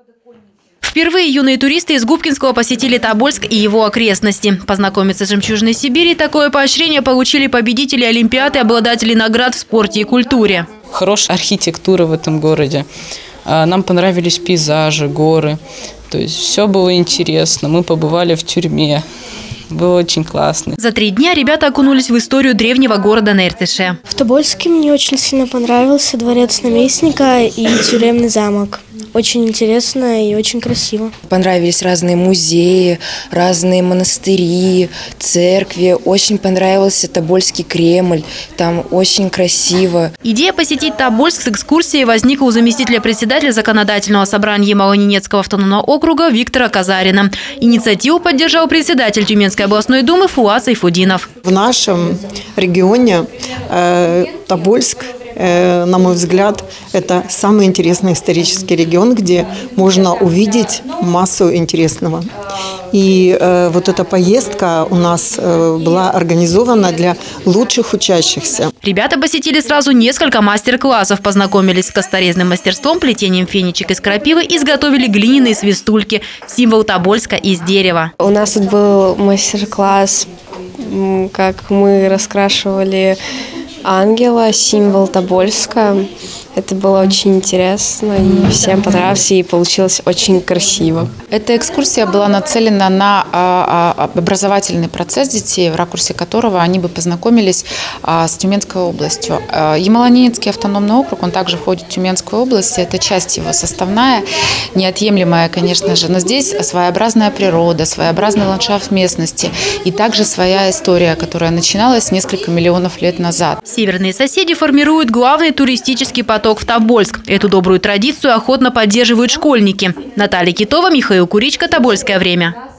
Впервые юные туристы из Губкинского посетили Тобольск и его окрестности. Познакомиться с жемчужиной Сибири такое поощрение получили победители Олимпиад и обладатели наград в спорте и культуре. Хорошая архитектура в этом городе. Нам понравились пейзажи, горы. То есть все было интересно. Мы побывали в тюрьме. Было очень классно. За 3 дня ребята окунулись в историю древнего города на Иртыше. В Тобольске мне очень сильно понравился дворец наместника и тюремный замок. Очень интересно и очень красиво. Понравились разные музеи, разные монастыри, церкви. Очень понравился Тобольский Кремль. Там очень красиво. Идея посетить Тобольск с экскурсией возникла у заместителя председателя Законодательного собрания Ямало-Ненецкого автономного округа Виктора Казарина. Инициативу поддержал председатель Тюменской областной думы Фуат Сайфудинов. В нашем регионе Тобольск, на мой взгляд, это самый интересный исторический регион, где можно увидеть массу интересного. И вот эта поездка у нас была организована для лучших учащихся. Ребята посетили сразу несколько мастер-классов, познакомились с косторезным мастерством, плетением фенечек из крапивы, изготовили глиняные свистульки, символ Тобольска из дерева. У нас тут был мастер-класс, как мы раскрашивали ангела, символ Тобольска. Это было очень интересно, и всем понравилось, и получилось очень красиво. Эта экскурсия была нацелена на образовательный процесс детей, в ракурсе которого они бы познакомились с Тюменской областью. Ямало-Ненецкий автономный округ, он также входит в Тюменскую область, это часть его составная, неотъемлемая, конечно же, но здесь своеобразная природа, своеобразный ландшафт местности и также своя история, которая начиналась несколько миллионов лет назад. Северные соседи формируют главный туристический поток в Тобольск. Эту добрую традицию охотно поддерживают школьники. Наталья Китова, Михаил Куричко, Тобольское время.